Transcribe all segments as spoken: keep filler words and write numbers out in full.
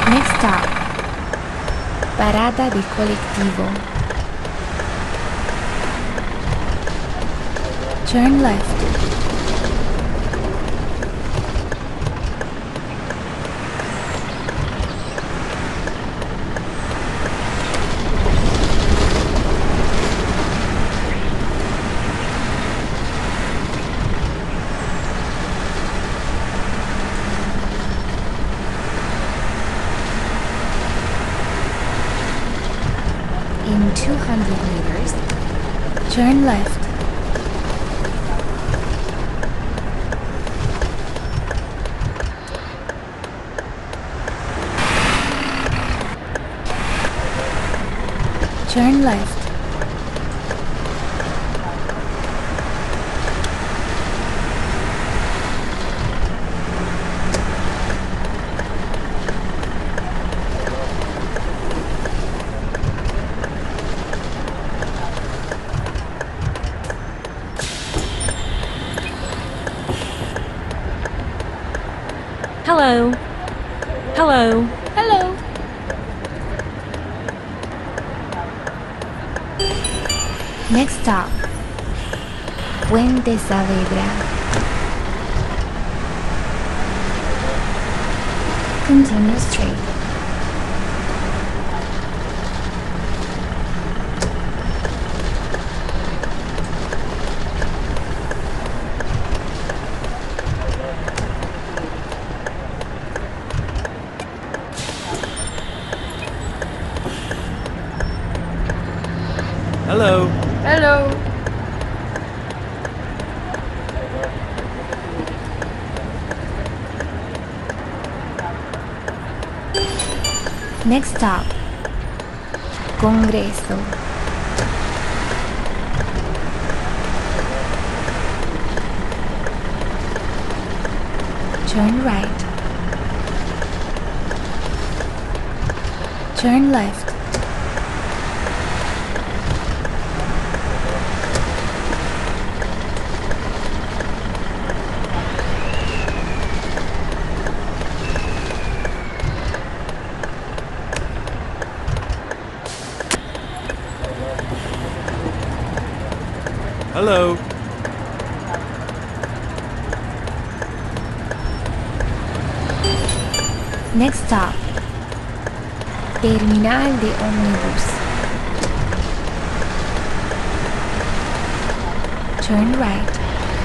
Next stop, parada de colectivo. Turn left. In two hundred meters, turn left. Turn left. Hello. Hello. Hello. Next stop, Puente Saavedra. Continue straight. Hello. Hello. Next stop, Congreso. Turn right. Turn left. Hello. Next stop, Terminal de Ómnibus. Turn right.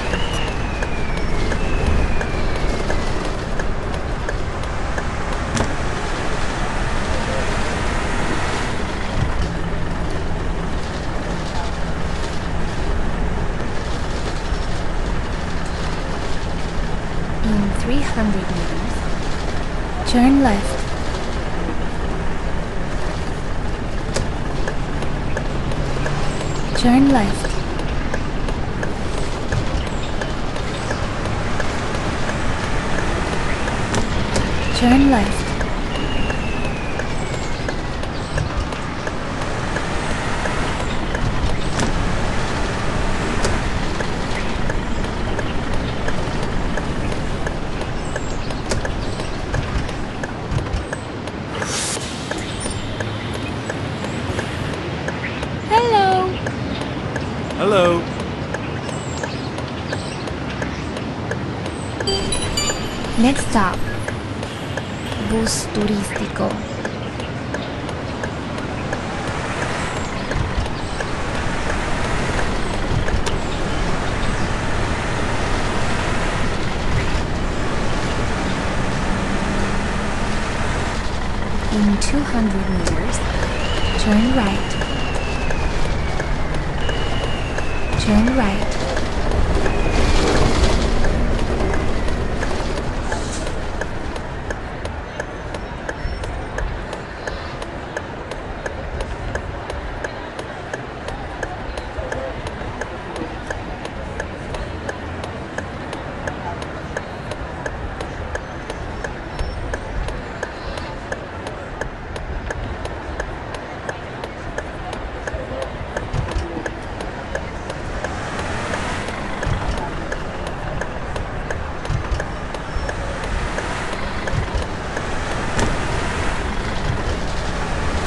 In three hundred meters, turn left. Turn left. Turn left. Hello. Hello. Next stop, bus turístico. In two hundred meters, turn right. Turn right.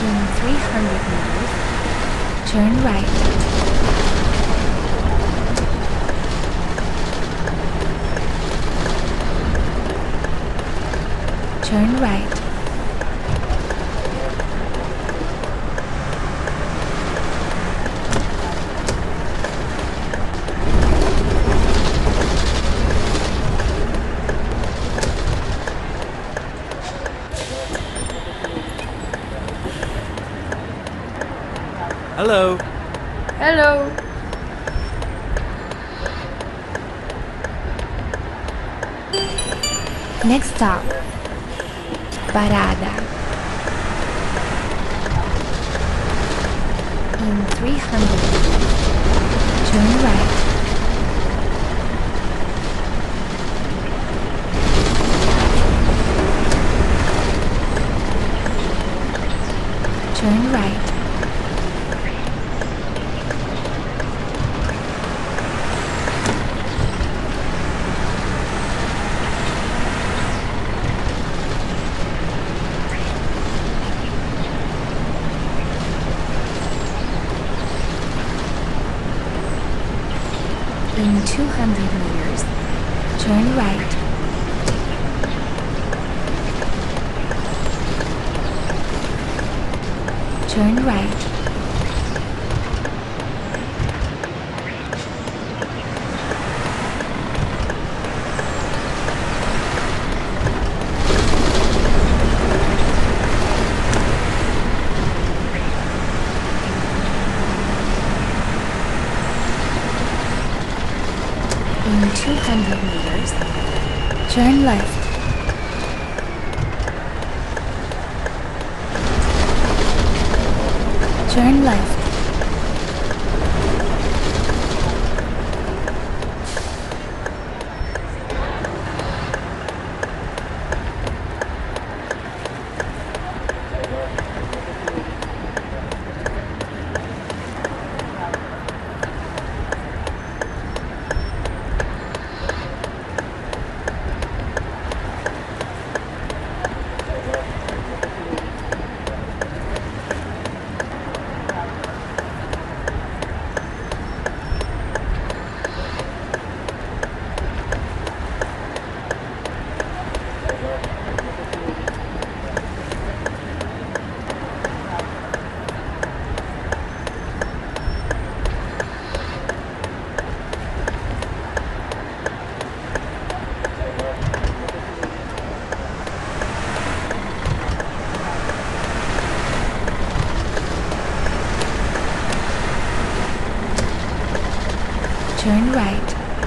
In three hundred meters, turn right. Turn right. Hello. Hello. Next stop, Parada. In three hundred meters, turn right. Turn right. In two hundred meters, turn right. Turn right. In two hundred meters, turn left. Turn left. Turn right.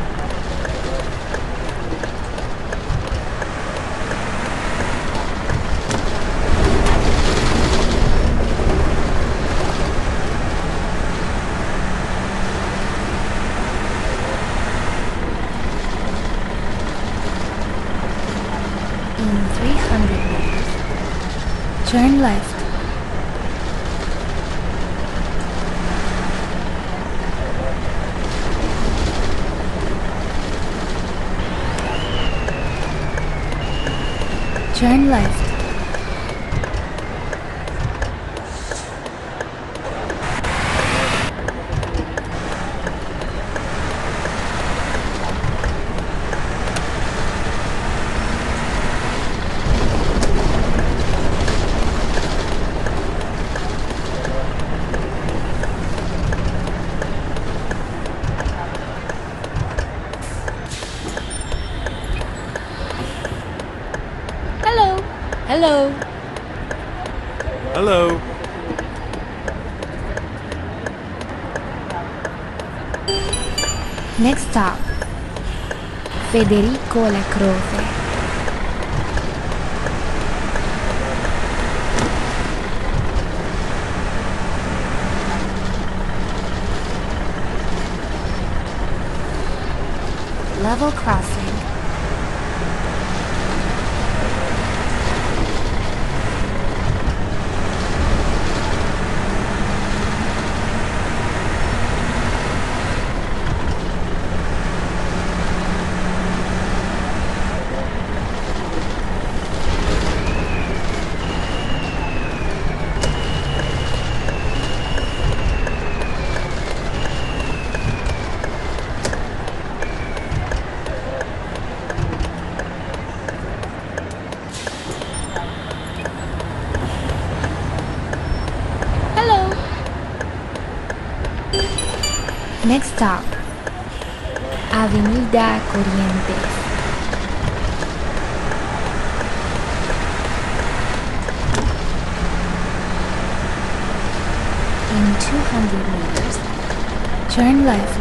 In three hundred meters, turn left. Turn left. Hello. Hello. Hello. Next stop, Federico La Croce. Level crossing. Next stop, Avenida Corrientes. In two hundred meters, turn left.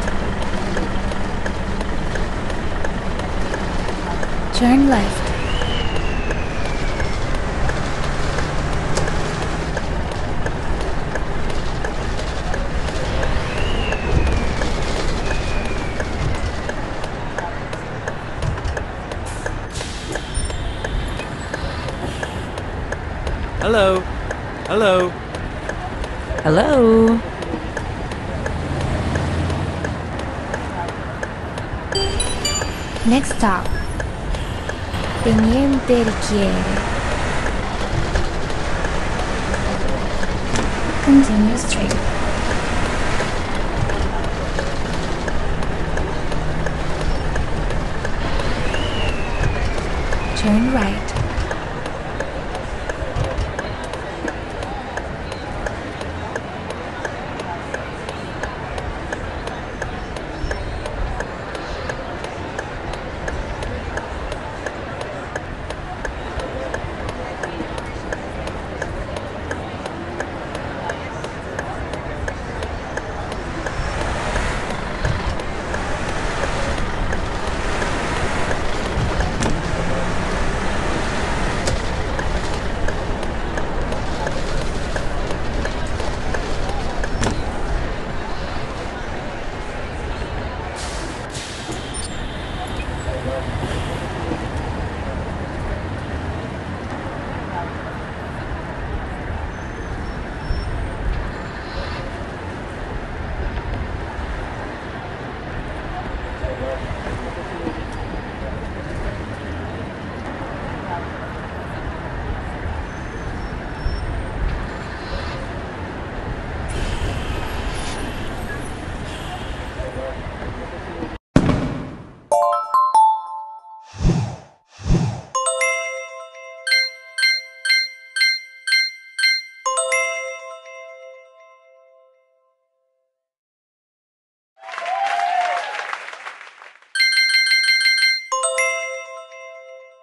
Turn left. Hello. Hello. Hello. Next stop, Teniente Richiere. Continue straight. Turn right.